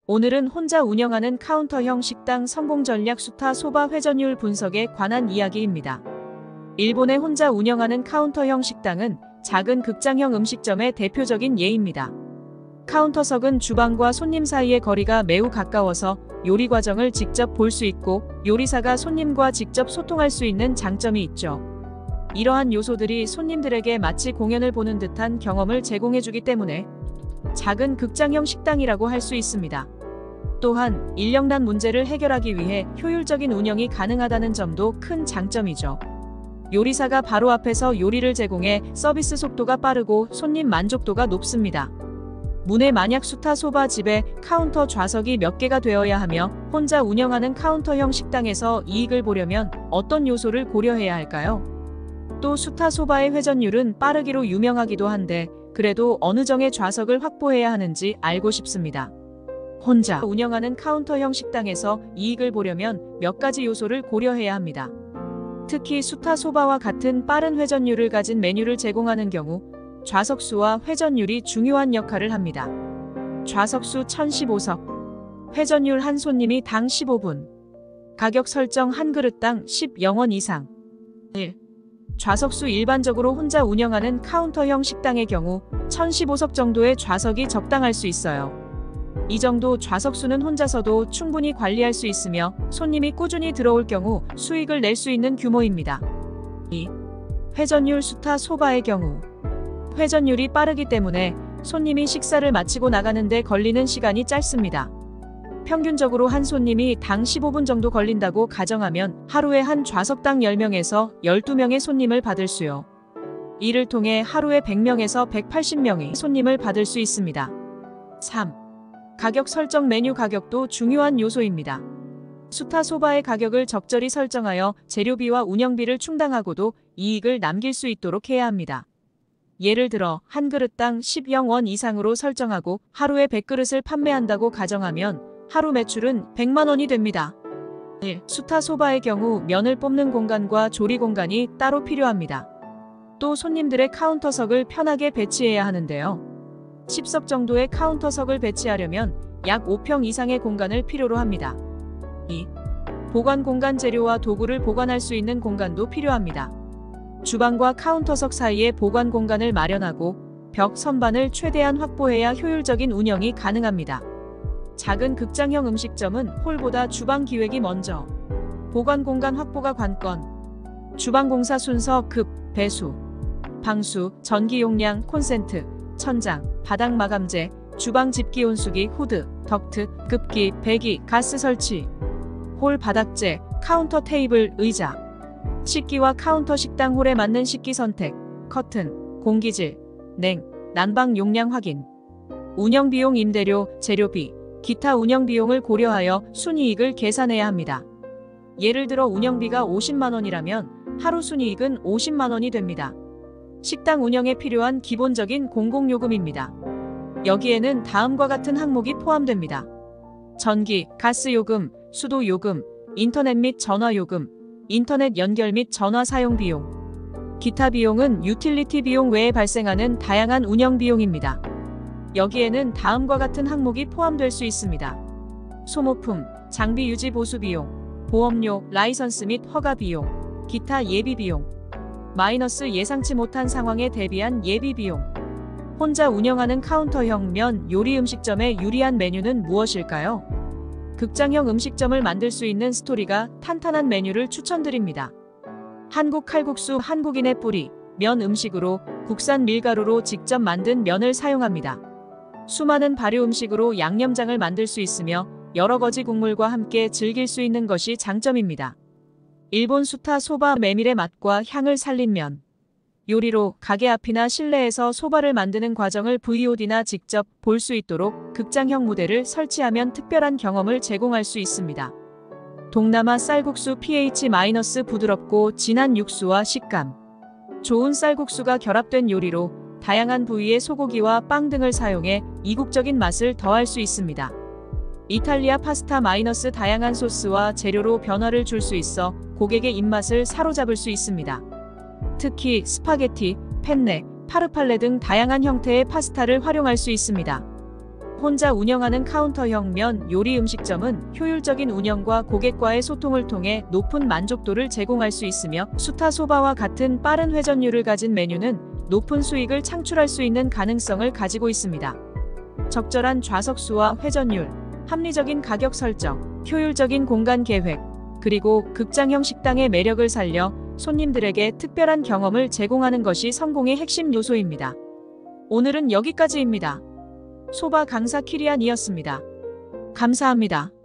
오늘은 혼자 운영하는 카운터형 식당 성공 전략 수타 소바 회전율 분석에 관한 이야기입니다. 일본의 혼자 운영하는 카운터형 식당은 작은 극장형 음식점의 대표적인 예입니다. 카운터석은 주방과 손님 사이의 거리가 매우 가까워서 요리 과정을 직접 볼 수 있고 요리사가 손님과 직접 소통할 수 있는 장점이 있죠. 이러한 요소들이 손님들에게 마치 공연을 보는 듯한 경험을 제공해주기 때문에 작은 극장형 식당이라고 할 수 있습니다. 또한 인력난 문제를 해결하기 위해 효율적인 운영이 가능하다는 점도 큰 장점이죠. 요리사가 바로 앞에서 요리를 제공해 서비스 속도가 빠르고 손님 만족도가 높습니다. 문에 만약 수타 소바 집에 카운터 좌석이 몇 개가 되어야 하며 혼자 운영하는 카운터형 식당에서 이익을 보려면 어떤 요소를 고려해야 할까요? 또 수타 소바의 회전율은 빠르기로 유명하기도 한데 그래도 어느 정의 좌석을 확보해야 하는지 알고 싶습니다. 혼자 운영하는 카운터형 식당에서 이익을 보려면 몇 가지 요소를 고려해야 합니다. 특히 수타 소바와 같은 빠른 회전율을 가진 메뉴를 제공하는 경우 좌석 수와 회전율이 중요한 역할을 합니다. 좌석 수 1015석, 회전율 한 손님이 당 15분, 가격 설정 한 그릇당 10원 이상. 1. 좌석 수 일반적으로 혼자 운영하는 카운터형 식당의 경우 1015석 정도의 좌석이 적당할 수 있어요. 이 정도 좌석 수는 혼자서도 충분히 관리할 수 있으며 손님이 꾸준히 들어올 경우 수익을 낼 수 있는 규모입니다. 2. 회전율 수타 소바의 경우 회전율이 빠르기 때문에 손님이 식사를 마치고 나가는데 걸리는 시간이 짧습니다. 평균적으로 한 손님이 당 15분 정도 걸린다고 가정하면 하루에 한 좌석당 10명에서 12명의 손님을 받을 수요. 이를 통해 하루에 100명에서 180명의 손님을 받을 수 있습니다. 3. 가격 설정 메뉴 가격도 중요한 요소입니다. 수타 소바의 가격을 적절히 설정하여 재료비와 운영비를 충당하고도 이익을 남길 수 있도록 해야 합니다. 예를 들어 한 그릇당 10원 이상으로 설정하고 하루에 100그릇을 판매한다고 가정하면 하루 매출은 100만 원이 됩니다. 1. 수타 소바의 경우 면을 뽑는 공간과 조리 공간이 따로 필요합니다. 또 손님들의 카운터석을 편하게 배치해야 하는데요. 10석 정도의 카운터석을 배치하려면 약 5평 이상의 공간을 필요로 합니다. 2. 보관 공간 재료와 도구를 보관할 수 있는 공간도 필요합니다. 주방과 카운터석 사이에 보관 공간을 마련하고 벽 선반을 최대한 확보해야 효율적인 운영이 가능합니다. 작은 극장형 음식점은 홀보다 주방 기획이 먼저, 보관 공간 확보가 관건, 주방 공사 순서 급, 배수, 방수, 전기 용량, 콘센트, 천장, 바닥 마감재, 주방 집기 온수기, 후드, 덕트, 급기, 배기, 가스 설치, 홀 바닥재, 카운터 테이블, 의자, 식기와 카운터 식당 홀에 맞는 식기 선택, 커튼, 공기질, 냉, 난방 용량 확인, 운영비용 임대료, 재료비, 기타 운영비용을 고려하여 순이익을 계산해야 합니다. 예를 들어 운영비가 50만 원이라면 하루 순이익은 50만 원이 됩니다. 식당 운영에 필요한 기본적인 공공요금입니다. 여기에는 다음과 같은 항목이 포함됩니다. 전기, 가스 요금, 수도 요금, 인터넷 및 전화 요금, 인터넷 연결 및 전화 사용 비용. 기타 비용은 유틸리티 비용 외에 발생하는 다양한 운영 비용입니다. 여기에는 다음과 같은 항목이 포함될 수 있습니다. 소모품, 장비 유지 보수 비용, 보험료, 라이선스 및 허가 비용, 기타 예비 비용. 마이너스 예상치 못한 상황에 대비한 예비 비용. 혼자 운영하는 카운터형 면 요리 음식점의 유리한 메뉴는 무엇일까요? 극장형 음식점을 만들 수 있는 스토리가 탄탄한 메뉴를 추천드립니다. 한국 칼국수 한국인의 뿌리, 면 음식으로 국산 밀가루로 직접 만든 면을 사용합니다. 수많은 발효 음식으로 양념장을 만들 수 있으며 여러 가지 국물과 함께 즐길 수 있는 것이 장점입니다. 일본 수타 소바 메밀의 맛과 향을 살린 면. 요리로 가게 앞이나 실내에서 소바를 만드는 과정을 VOD나 직접 볼 수 있도록 극장형 무대를 설치하면 특별한 경험을 제공할 수 있습니다. 동남아 쌀국수 pH- 부드럽고 진한 육수와 식감. 좋은 쌀국수가 결합된 요리로 다양한 부위의 소고기와 빵 등을 사용해 이국적인 맛을 더할 수 있습니다. 이탈리아 파스타 - 다양한 소스와 재료로 변화를 줄 수 있어 고객의 입맛을 사로잡을 수 있습니다. 특히 스파게티, 펜네, 파르팔레 등 다양한 형태의 파스타를 활용할 수 있습니다. 혼자 운영하는 카운터형 면 요리 음식점은 효율적인 운영과 고객과의 소통을 통해 높은 만족도를 제공할 수 있으며, 수타 소바와 같은 빠른 회전율을 가진 메뉴는 높은 수익을 창출할 수 있는 가능성을 가지고 있습니다. 적절한 좌석수와 회전율, 합리적인 가격 설정, 효율적인 공간 계획, 그리고 극장형 식당의 매력을 살려 손님들에게 특별한 경험을 제공하는 것이 성공의 핵심 요소입니다. 오늘은 여기까지입니다. 소바 강사 키리안이었습니다. 감사합니다.